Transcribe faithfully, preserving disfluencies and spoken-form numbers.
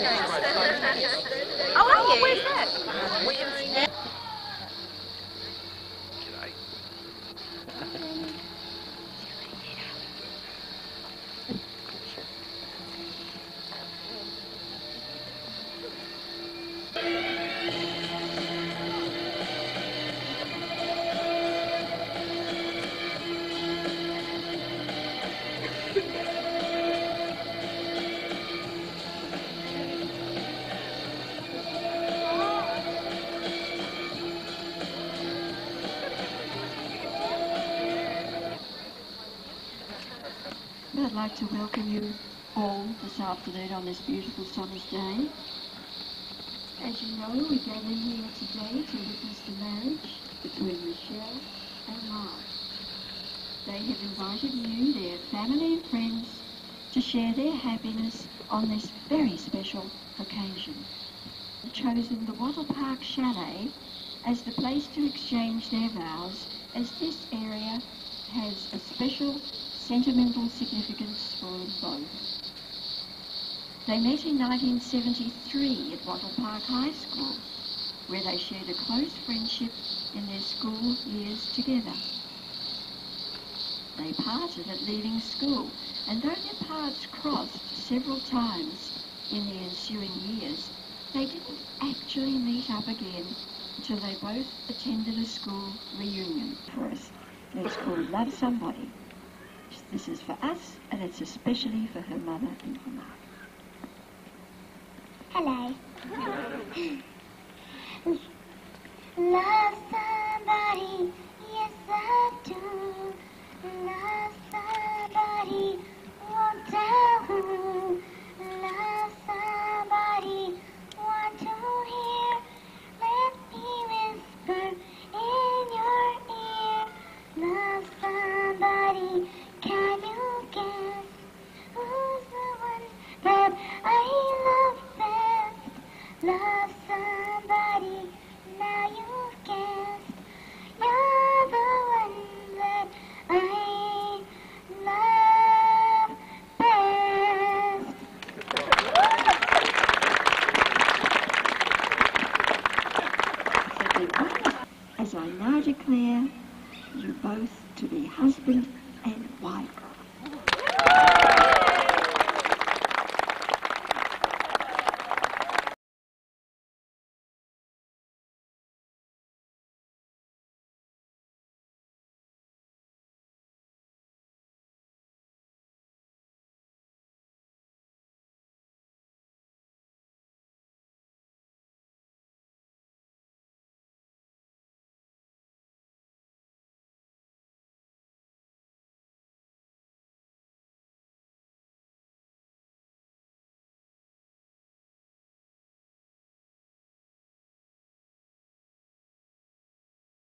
Oh, are you? Where's that? I'd like to welcome you all this afternoon on this beautiful summer's day. As you know, we gather here today to witness the marriage between Michelle and Mark. They have invited you, their family and friends, to share their happiness on this very special occasion. They've chosen the Wattle Park Chalet as the place to exchange their vows, as this area has a special sentimental significance for them both. They met in nineteen seventy-three at Wattle Park High School, where they shared a close friendship in their school years together. They parted at leaving school, and though their paths crossed several times in the ensuing years, they didn't actually meet up again until they both attended a school reunion. For us, it's called Love Somebody. This is for us, and it's especially for her mother and for Mark. Hello. Love somebody, yes I do. Love somebody, won't tell who. Love somebody, want to hear. Let me whisper in your ear. Love somebody, can you guess who's the one that I love best? Love somebody, now you've guessed. You're the one that I love best. As I now declare you both to be husband and wife.